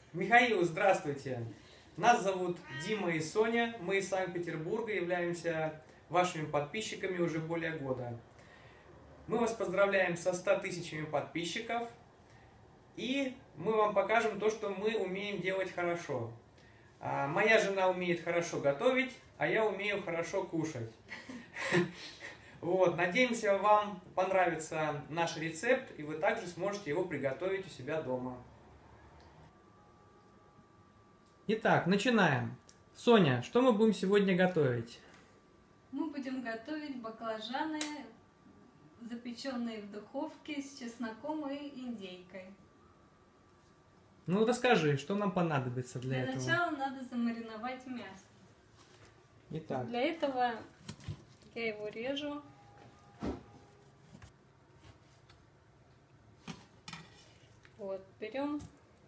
Михаил, здравствуйте! Нас зовут Дима и Соня, мы из Санкт-Петербурга, являемся вашими подписчиками уже более года. Мы вас поздравляем со 100 тысячами подписчиков, и мы вам покажем то, что мы умеем делать хорошо. Моя жена умеет хорошо готовить, а я умею хорошо кушать. Вот, надеемся, вам понравится наш рецепт, и вы также сможете его приготовить у себя дома. Итак, начинаем. Соня, что мы будем сегодня готовить? Мы будем готовить баклажаны, запеченные в духовке с чесноком и индейкой. Ну, расскажи, что нам понадобится для этого? Для начала надо замариновать мясо. Итак. Для этого я его режу. Вот, берем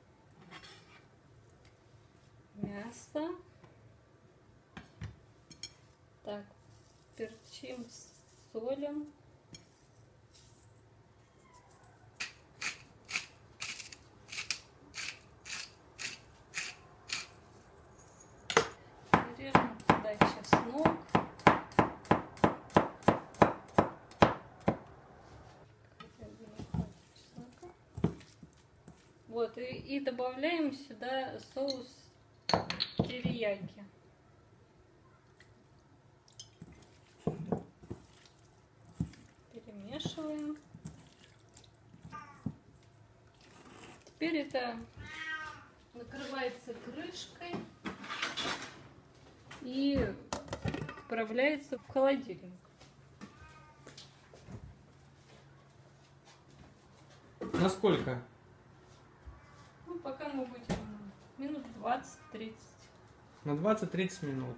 мясо. Так, перчим, солим. Режем туда чеснок. Вот, и добавляем сюда соус терияки. Перемешиваем. Теперь это накрывается крышкой и отправляется в холодильник. Насколько? Ну, пока мы будем минут 20-30. На 20-30 минут.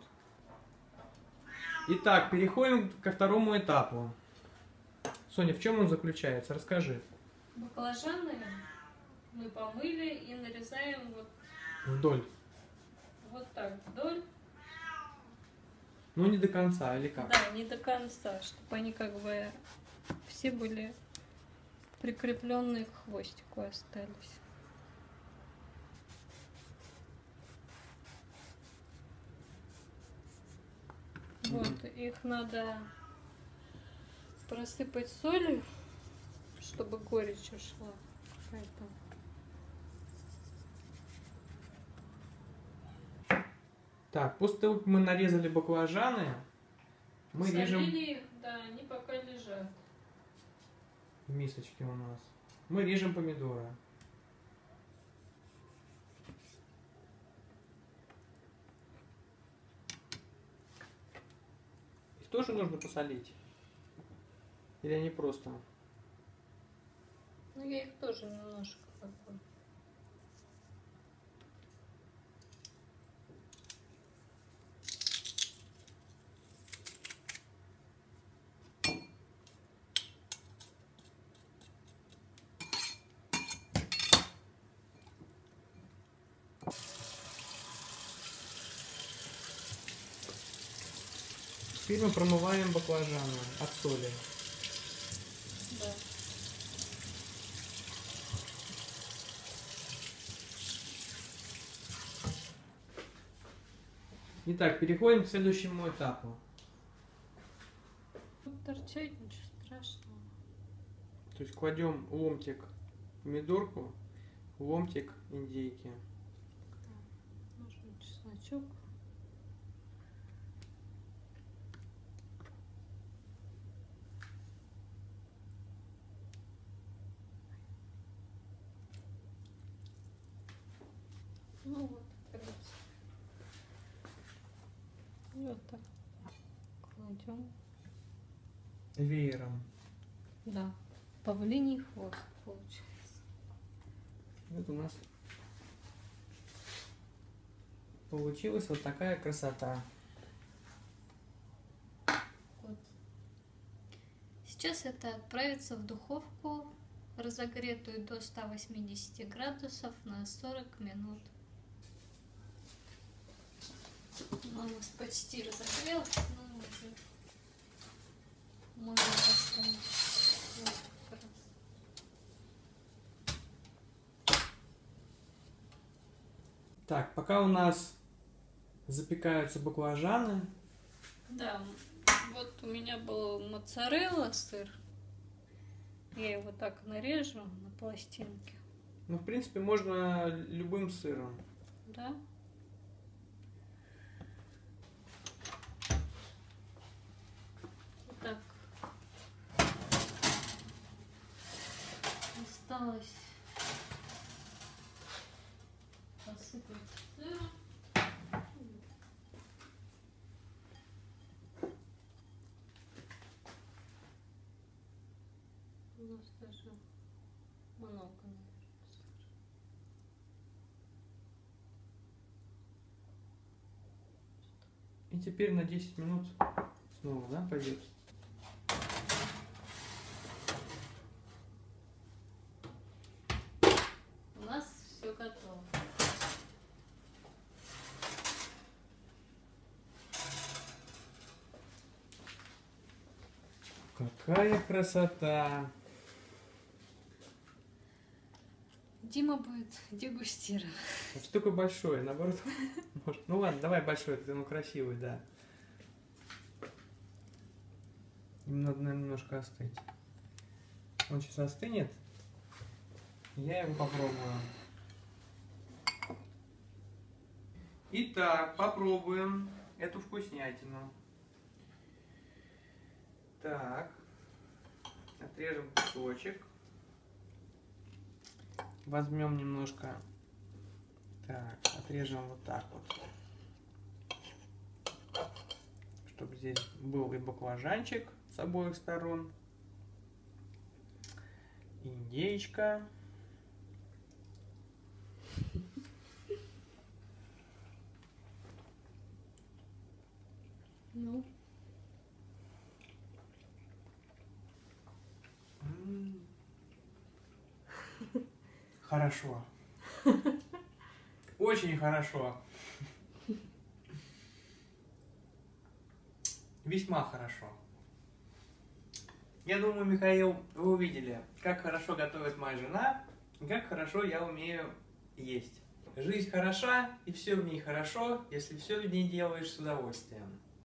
Итак, переходим ко второму этапу. Соня, в чем он заключается? Расскажи. Баклажаны мы помыли и нарезаем вот Вдоль. Вот так вдоль. Ну, не до конца, или как? Да, не до конца, чтобы они как бы все были прикрепленные к хвостику остались. Вот, их надо просыпать солью, чтобы горечь ушла. Поэтому. Так, после того, как мы нарезали баклажаны, мы режем... Их, да, они пока лежат. В мисочке у нас. Мы режем помидоры. Их тоже нужно посолить? Или они просто? Ну, я их тоже немножко такой. Теперь мы промываем баклажаны от соли. Да. Итак, переходим к следующему этапу. Тут торчать ничего страшного. То есть кладем ломтик помидорку, ломтик индейки. Нужен чесночок. Ну вот, короче. И вот так кладем. Веером. Да, павлиний хвост получается. Вот у нас получилась вот такая красота. Вот. Сейчас это отправится в духовку, разогретую до 180 градусов на 40 минут. Он у нас почти разогрелся, но уже можно поставить. Вот как раз. Так, пока у нас запекаются баклажаны. Да, вот у меня был моцарелла сыр. Я его так нарежу на пластинке. Ну, в принципе, можно любым сыром. Да? Так. Осталось посыпать сыром. У нас даже много, наверное. И теперь на 10 минут снова, да, пойдет? У нас все готово. Какая красота! Дима будет дегустировать. А что такое большое? Наоборот, может. Ну ладно, давай большой, это ну красивый, да. Им надо, наверное, немножко остыть. Он сейчас остынет. Я его попробую. Итак, попробуем эту вкуснятину. Так, отрежем кусочек. Возьмем немножко. Так, отрежем вот так вот. Чтобы здесь был и баклажанчик с обоих сторон. И индейка. Ну, Хорошо. Очень хорошо. Весьма хорошо. Я думаю, Михаил, вы увидели, как хорошо готовит моя жена, и как хорошо я умею есть. Жизнь хороша, и все в ней хорошо, если все в ней делаешь с удовольствием.